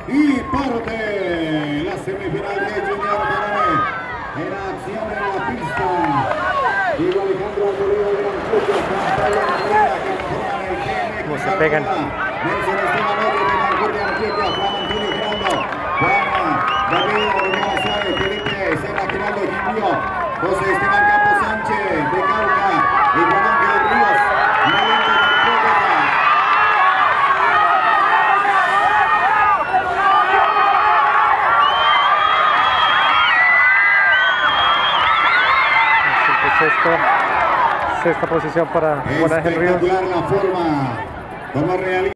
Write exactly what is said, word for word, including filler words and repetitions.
y parte la semifinal de Junior Varones en acción en la pista. Diego Alejandro Toledo de Mancuyo, Campaya Morena, que forman el G M. Como se pegan. Nelson Esteban López de Mancuyo, Antioquia, Juan Antonio Giraldo, Juan David Orellana Suárez, Felipe Serra Giraldo, Quindío, José Esteban Campos Sánchez de Cauca y Juan Ángel Ríos, Melende de Córdoba. Sexto, sexta posición para Juan Ángel Ríos. Espectacular la forma como realiza.